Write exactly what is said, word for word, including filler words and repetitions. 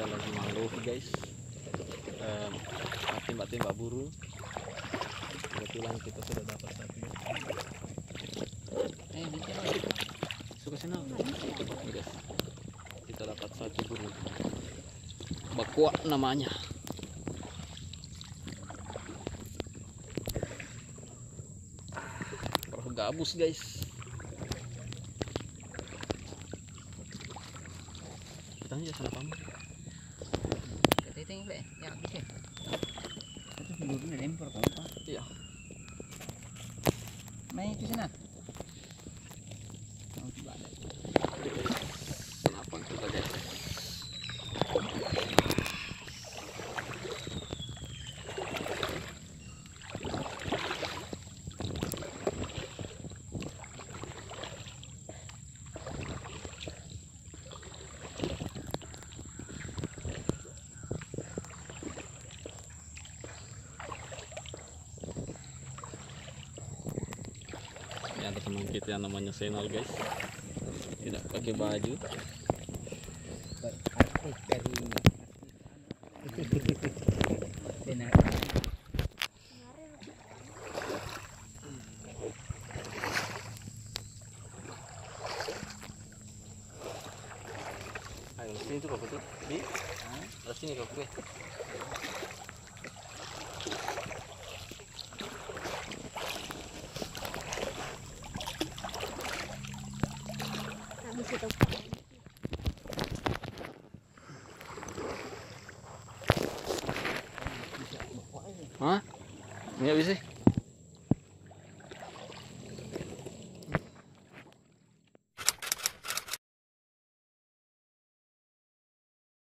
lagi mangrove guys, um, tembak-tembak burung. Kebetulan kita sudah dapat satu. Eh, suka senang guys. Kita dapat satu burung bakwa namanya. Perahu gabus guys. Kita aja salah paham. Titing be, ya bisa. Itu peluru lempar kok. Iya. Main itu sana. Kenapa kita guys? Ada teman kita yang namanya Senol guys, tidak pakai baju. Berarti dari benar. Ayo sini tuh kok tuh, di, ada sini kok gue. Hah? Nggak bisa.